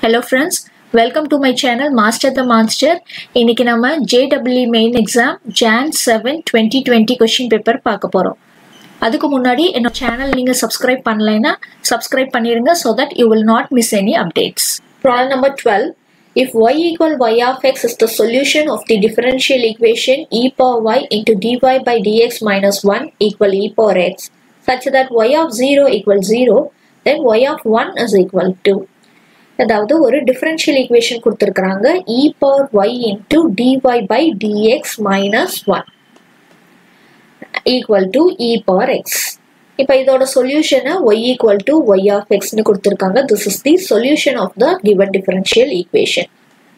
Hello friends, welcome to my channel Master the Monster. இன்னைக்கு நம்ம JEE main exam Jan 7 2020 question paper பார்க்க போறோம். அதுக்கு முன்னாடி என்னோட சேனல் நீங்க subscribe பண்ணலைனா subscribe பண்ணிருங்க so that you will not miss any updates. Problem number 12. If y equal y of x is the solution of the differential equation e power y into dy by dx minus 1 equal e power x such that y of 0 equals 0, then y of 1 is equal to. அதாவது ஒரு differential equation கொடுத்திருக்காங்க e power y into dy by dx minus 1 equal to e power x. இப்போ இதோட solution y equal to y of x னு கொடுத்திருக்காங்க. This is the solution of the given differential equation.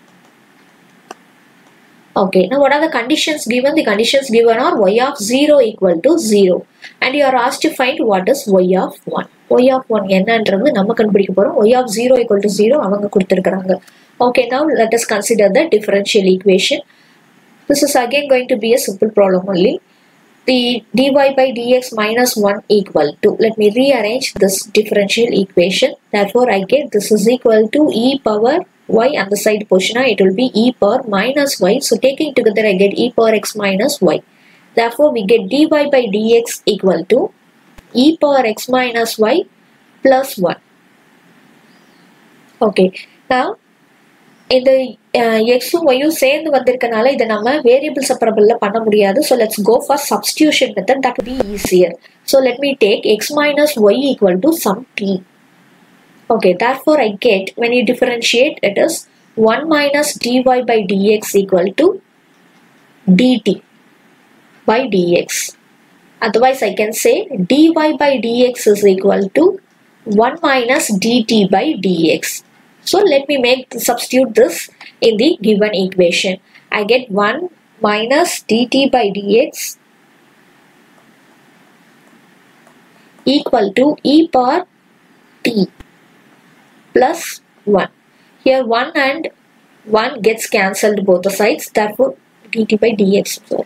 Okay, now what are the conditions given? The conditions given are y of 0 equal to 0 and you are asked to find what is y of 1. y of 1 என்னன்றது நம்ம கண்டுபிடிக்க போறோம். y of 0 equal to 0 அவங்க கொடுத்திருக்காங்க. Okay, now let us consider the differential equation. This is again going to be a simple problem only. The dy by dx minus 1 equal to, let me rearrange this differential equation. Therefore, I get this is equal to e power y on the side portion, it will be e power minus y. So, taking together, I get e power x minus y. Therefore, we get dy by dx equal to e power x minus y plus 1. Okay, now, in the x y சேர்ந்து வந்திருக்கனால இத நம்ம variable separable பண்ண முடியாது. So let's go for substitution method, that will be easier. So let me take x minus y equal to some t. Okay, therefore I get, when you differentiate, it is 1 minus dy by dx equal to dt by dx. Otherwise I can say dy by dx is equal to 1 minus dt by dx. So let me substitute this in the given equation. I get 1 minus dt by dx equal to e power t plus 1. Here 1 and 1 gets cancelled both the sides. Therefore dt by dx.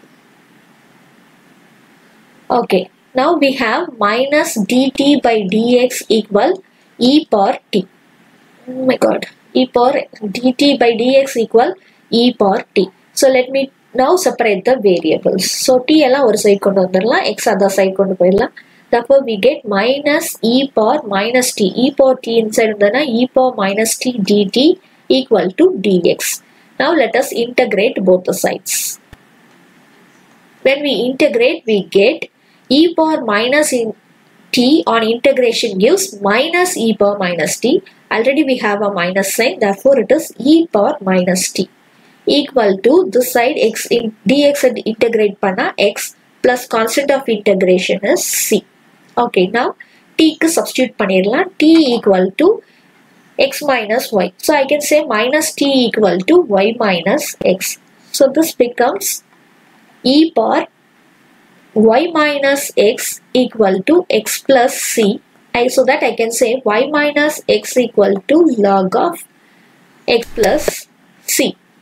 Okay. Now we have minus dt by dx equal e power t. Oh my god, e power dt by dx equal e power t. So let me now separate the variables. So t எல்லாம் ஒரு side கொண்டு வந்துடலாம், x other side கொண்டு போயிடலாம். Therefore we get minus e power minus t. E power t inside இருந்ததுனா e power minus t dt equal to dx. Now let us integrate both the sides. When we integrate, we get e power minus t on integration gives minus e power minus t. Already we have a minus sign, therefore it is e power minus t equal to this side x in dx and integrate panna x plus constant of integration is c. Okay, now t ku substitute பண்ணிரலாம். T equal to x minus y. So I can say minus t equal to y minus x. So this becomes e power y minus x equal to x plus c. So that I can say y minus x equal to log of x plus c.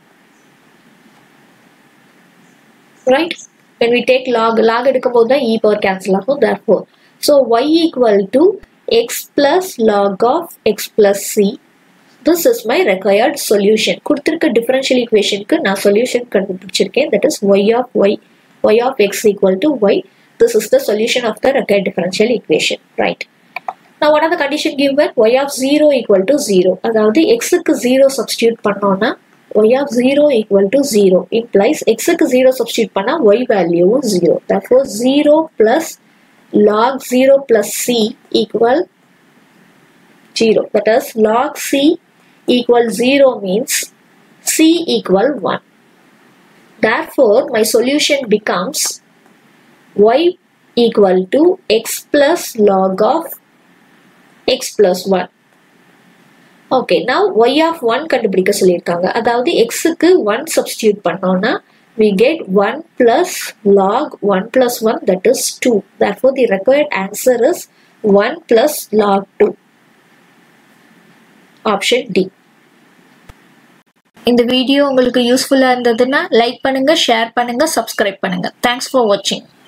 Right? When we take log எடுக்கும்போது e power cancel ஆகும். Therefore, so y equal to x plus log of x plus c. This is my required solution. கொடுத்திருக்க differential equation க்கு நான் solution கண்டுபிடிச்சிருக்கேன். That is y of x equal to y. This is the solution of the required differential equation. Right? Now what are the condition given? Y of 0 equal to 0. அதாவது x க்கு 0 substitute பண்ணோம்னா y of 0 equal to 0 implies x க்கு 0 substitute பண்ணா y value 0. Therefore 0 plus log 0 plus c equal 0. That is log c equal 0 means c equal 1. Therefore my solution becomes y equal to x plus log of x plus 1. Okay, now y of 1 கண்டுபிடிக்க சொல்லிருக்காங்க. அதாவது x க்கு 1 substitute பண்ணோம்னா we get 1 plus log 1 plus 1, that is 2. Therefore the required answer is 1 plus log 2. Option D. இந்த video உங்களுக்கு யூஸ்ஃபுல்லா இருந்ததுன்னா like பண்ணுங்க, ஷேர் பண்ணுங்க, சப்ஸ்கிரைப் பண்ணுங்க. Thanks for watching.